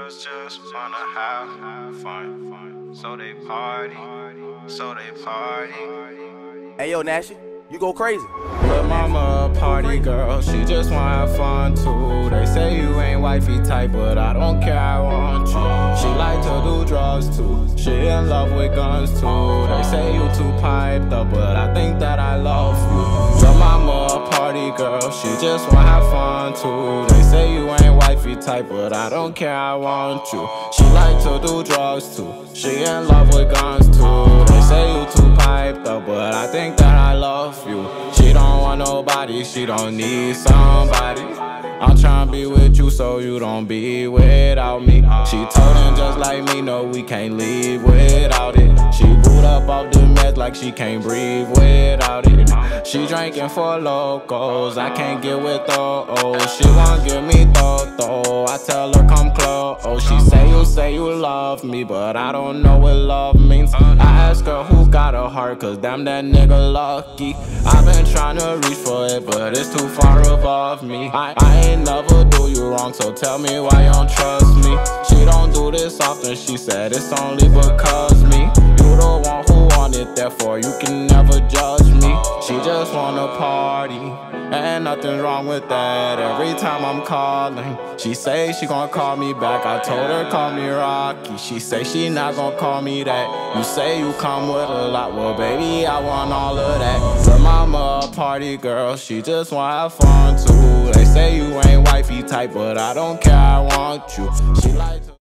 girls just wanna have fun, so they party, Hey yo, Nashy, you go crazy. Lil' mama a party girl, she just wanna have fun too. They say you ain't wifey type, but I don't care, I want you. She like to do drugs too, she in love with guns too. They say you too piped up, but I think that I love you. Lil' mama a party girl, she just wanna have fun too. They say you ain't wifey type, but I don't care, I want you. She like to do drugs too, she in love with guns too. They say you too piped up, but I think that I love you. She don't want nobody, she don't need somebody. I'm tryna be with you so you don't be without me. She told him just like me, no, we can't leave without it. She boot up off the meds like she can't breathe without it. She drinking for locals, I can't get with those. She won't give me though, I tell her come close. She say you love me, but I don't know what love means. I ask her who got a heart, cause damn that nigga lucky. I've been tryna reach for it, but it's too far above me. I ain't never do you wrong, so tell me why you don't trust me. She don't do this often, she said it's only because me. You the one who want it, therefore you can never judge me. She just wanna party, and nothing's wrong with that. Every time I'm calling, she say she gon' call me back. I told her call me Rocky, she say she not gon' call me that. You say you come with a lot, well baby I want all of that. Lil' mama a party girl, she just wanna have fun too. They say you ain't wifey type, but I don't care, I want you. She like to